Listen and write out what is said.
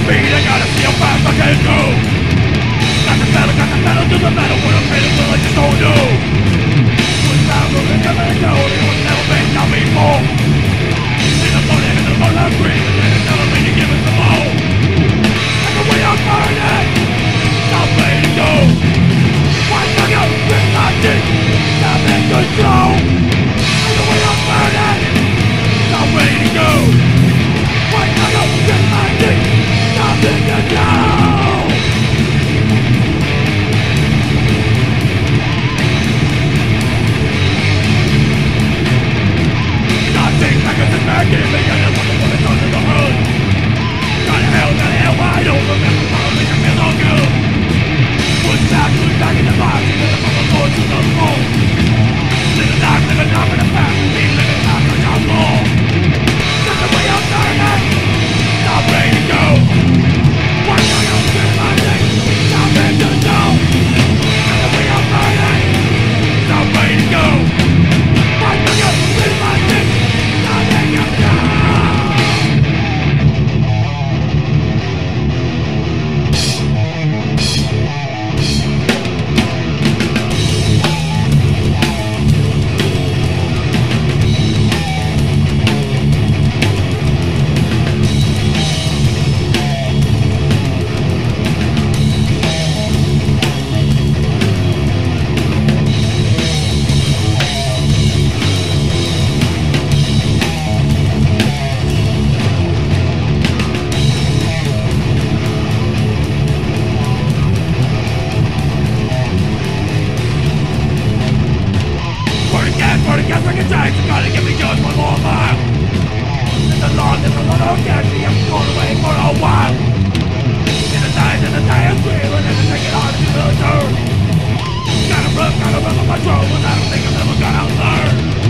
speed, I gotta see how fast I can go. Got the pedal to the metal. When I'm feeling well, I just don't know. What's down, looking at me, no, it was never been done before. In the morning, I'm screaming, and it's telling me to give it some more. And the way I'm burning, I'm ready to go. Why not go with my dick? I'm in control. And the way I'm burning, I'm ready to go. Why not go with my dick? I'm in control. Things like it's back in me, and I want to put it under the hood. Got hell, wide open, and the power makes it feel so good. Push back in the box, and then the mother goes to the floor. Live a knock in the past, keep living out the top floor. That's the way I'm turning, I'm ready to go. Why not go get my thing, I'm in the zone. That's the way I'm turning, I'm ready to go. Why not go get my thing? Gotta run, my trouble, I don't think I'm ever gonna learn.